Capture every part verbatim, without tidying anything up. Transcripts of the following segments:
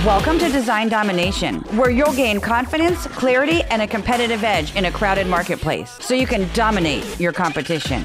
Welcome to Design Domination, where you'll gain confidence, clarity, and a competitive edge in a crowded marketplace so you can dominate your competition.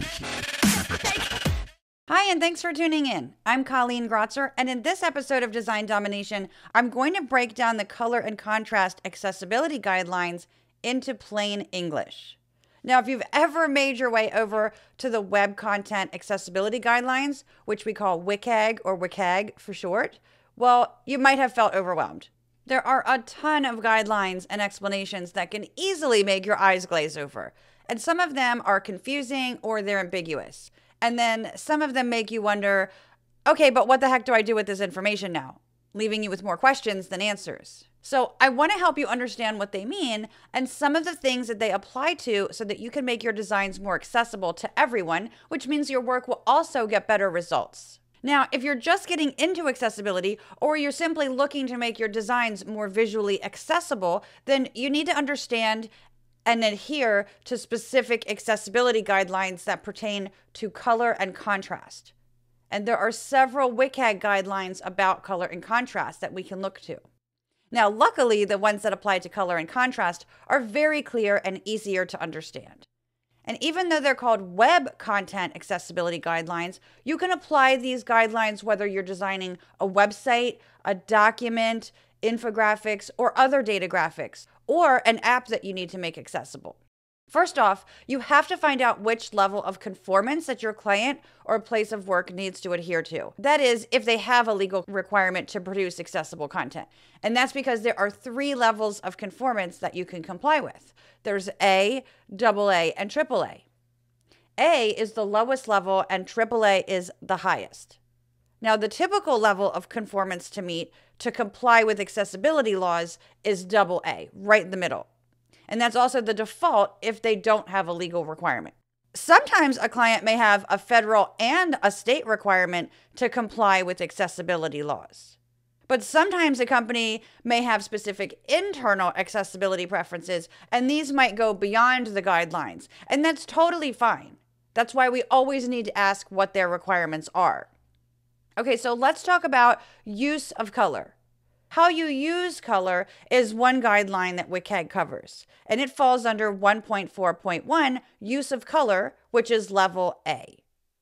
Hi, and thanks for tuning in. I'm Colleen Grotzer, and in this episode of Design Domination, I'm going to break down the color and contrast accessibility guidelines into plain English. Now, if you've ever made your way over to the Web Content Accessibility Guidelines, which we call W C A G or W C A G for short, well, you might have felt overwhelmed. There are a ton of guidelines and explanations that can easily make your eyes glaze over. And some of them are confusing or they're ambiguous. And then some of them make you wonder, okay, but what the heck do I do with this information now? Leaving you with more questions than answers. So I want to help you understand what they mean and some of the things that they apply to so that you can make your designs more accessible to everyone, which means your work will also get better results. Now, if you're just getting into accessibility or you're simply looking to make your designs more visually accessible, then you need to understand and adhere to specific accessibility guidelines that pertain to color and contrast. And there are several W C A G guidelines about color and contrast that we can look to. Now, luckily, the ones that apply to color and contrast are very clear and easier to understand. And even though they're called Web Content Accessibility Guidelines, you can apply these guidelines whether you're designing a website, a document, infographics, or other data graphics, or an app that you need to make accessible. First off, you have to find out which level of conformance that your client or place of work needs to adhere to. That is, if they have a legal requirement to produce accessible content. And that's because there are three levels of conformance that you can comply with. There's A, double A, and triple A. A is the lowest level and triple A is the highest. Now, the typical level of conformance to meet to comply with accessibility laws is double A, right in the middle. And that's also the default if they don't have a legal requirement. Sometimes a client may have a federal and a state requirement to comply with accessibility laws. But sometimes a company may have specific internal accessibility preferences, and these might go beyond the guidelines. And that's totally fine. That's why we always need to ask what their requirements are. Okay, so let's talk about use of color. How you use color is one guideline that W C A G covers, and it falls under one point four point one, use of color, which is level A.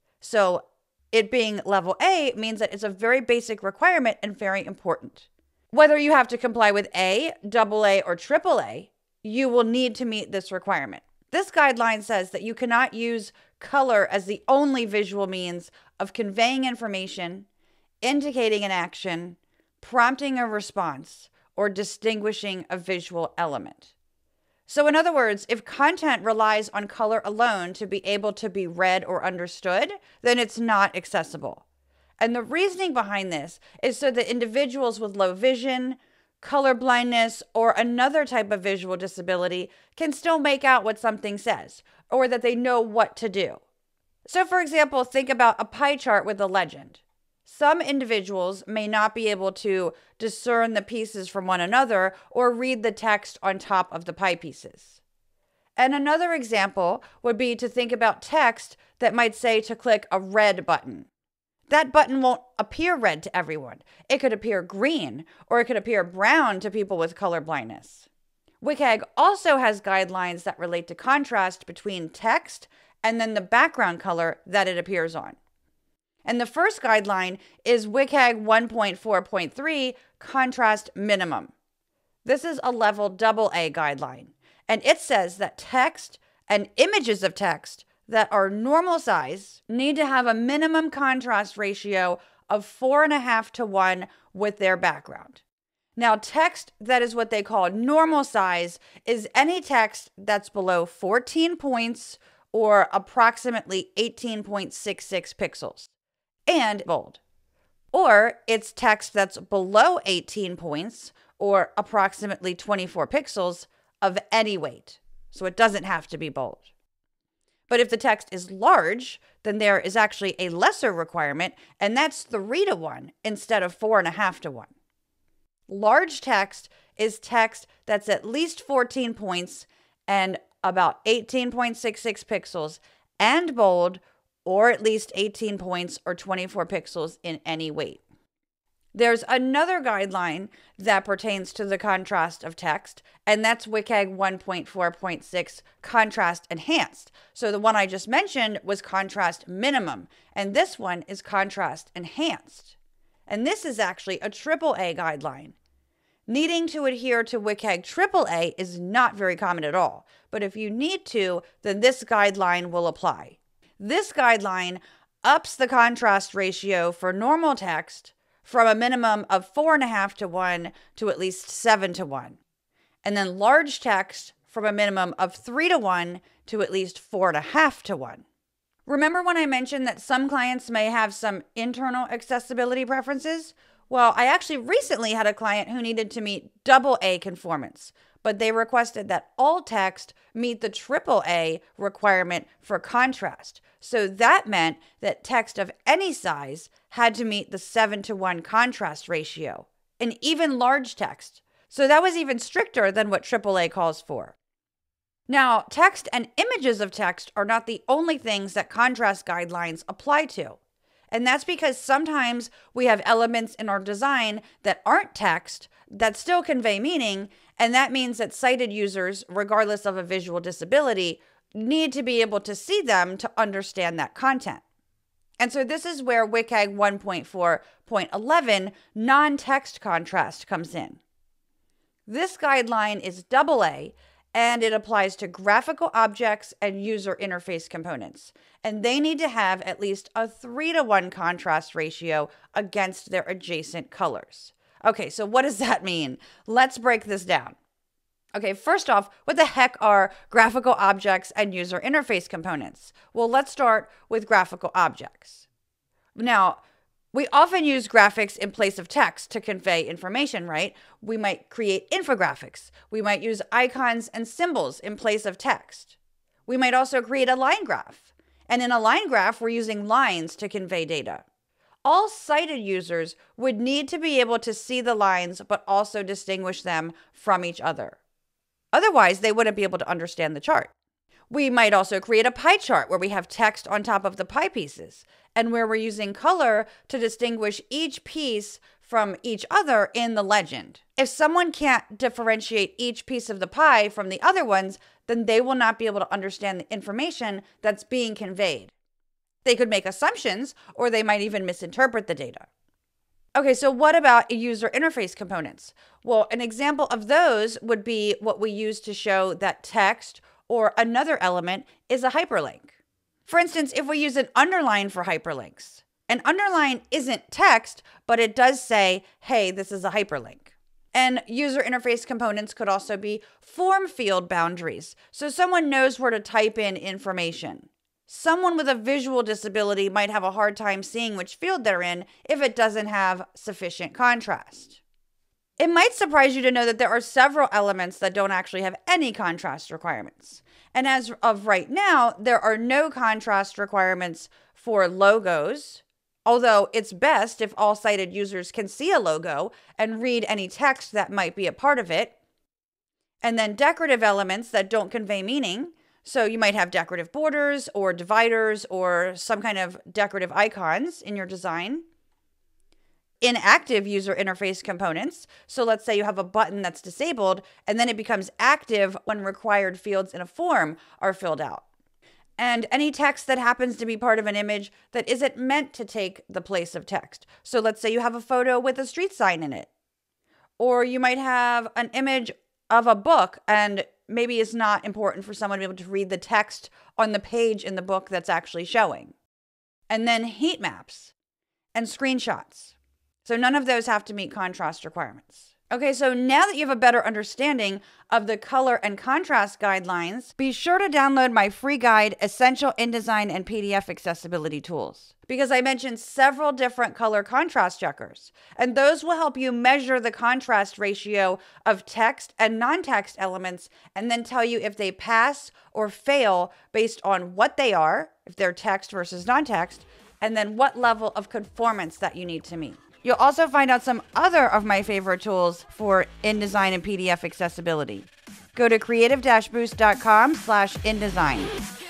So it being level A means that it's a very basic requirement and very important. Whether you have to comply with A, double A, or triple A, you will need to meet this requirement. This guideline says that you cannot use color as the only visual means of conveying information, indicating an action, prompting a response, or distinguishing a visual element. So in other words, if content relies on color alone to be able to be read or understood, then it's not accessible. And the reasoning behind this is so that individuals with low vision, color blindness, or another type of visual disability can still make out what something says, or that they know what to do. So for example, think about a pie chart with a legend. Some individuals may not be able to discern the pieces from one another or read the text on top of the pie pieces. And another example would be to think about text that might say to click a red button. That button won't appear red to everyone. It could appear green, or it could appear brown to people with color blindness. W C A G also has guidelines that relate to contrast between text and then the background color that it appears on. And the first guideline is W C A G one point four point three, Contrast Minimum. This is a level double A guideline, and it says that text and images of text that are normal size need to have a minimum contrast ratio of four and a half to one with their background. Now, text that is what they call normal size is any text that's below fourteen points or approximately eighteen point six six pixels. And bold. Or it's text that's below eighteen points or approximately twenty-four pixels of any weight. So it doesn't have to be bold. But if the text is large, then there is actually a lesser requirement, and that's three to one instead of four and a half to one. Large text is text that's at least fourteen points and about eighteen point six six pixels and bold, or at least eighteen points or twenty-four pixels in any weight. There's another guideline that pertains to the contrast of text, and that's W C A G one point four point six Contrast Enhanced. So the one I just mentioned was Contrast Minimum, and this one is Contrast Enhanced. And this is actually a triple A guideline. Needing to adhere to W C A G triple A is not very common at all, but if you need to, then this guideline will apply. This guideline ups the contrast ratio for normal text from a minimum of four and a half to one to at least seven to one. And then large text from a minimum of three to one to at least four and a half to one. Remember when I mentioned that some clients may have some internal accessibility preferences? Well, I actually recently had a client who needed to meet double A conformance, but they requested that all text meet the triple A requirement for contrast. So that meant that text of any size had to meet the seven to one contrast ratio, and even large text. So that was even stricter than what triple A calls for. Now, text and images of text are not the only things that contrast guidelines apply to. And that's because sometimes we have elements in our design that aren't text that still convey meaning, and that means that sighted users, regardless of a visual disability, need to be able to see them to understand that content. And so this is where W C A G one point four point eleven non-text contrast comes in. This guideline is double A, and it applies to graphical objects and user interface components. And they need to have at least a three to one contrast ratio against their adjacent colors. Okay, so what does that mean? Let's break this down. Okay, first off, what the heck are graphical objects and user interface components? Well, let's start with graphical objects. Now, we often use graphics in place of text to convey information, right? We might create infographics. We might use icons and symbols in place of text. We might also create a line graph. And in a line graph, we're using lines to convey data. All sighted users would need to be able to see the lines, but also distinguish them from each other. Otherwise, they wouldn't be able to understand the chart. We might also create a pie chart where we have text on top of the pie pieces and where we're using color to distinguish each piece from each other in the legend. If someone can't differentiate each piece of the pie from the other ones, then they will not be able to understand the information that's being conveyed. They could make assumptions, or they might even misinterpret the data. Okay, so what about user interface components? Well, an example of those would be what we use to show that text or another element is a hyperlink. For instance, if we use an underline for hyperlinks, an underline isn't text, but it does say, hey, this is a hyperlink. And user interface components could also be form field boundaries, so someone knows where to type in information. Someone with a visual disability might have a hard time seeing which field they're in if it doesn't have sufficient contrast. It might surprise you to know that there are several elements that don't actually have any contrast requirements. And as of right now, there are no contrast requirements for logos, although it's best if all sighted users can see a logo and read any text that might be a part of it. And then decorative elements that don't convey meaning. So you might have decorative borders or dividers or some kind of decorative icons in your design. Inactive user interface components. So let's say you have a button that's disabled and then it becomes active when required fields in a form are filled out. And any text that happens to be part of an image that isn't meant to take the place of text. So let's say you have a photo with a street sign in it. Or you might have an image of a book and maybe it's not important for someone to be able to read the text on the page in the book that's actually showing. And then heat maps and screenshots. So none of those have to meet contrast requirements. Okay, so now that you have a better understanding of the color and contrast guidelines, be sure to download my free guide, Essential InDesign and P D F Accessibility Tools, because I mentioned several different color contrast checkers, and those will help you measure the contrast ratio of text and non-text elements and then tell you if they pass or fail based on what they are, if they're text versus non-text, and then what level of conformance that you need to meet. You'll also find out some other of my favorite tools for InDesign and P D F accessibility. Go to creative dash boost dot com slash InDesign.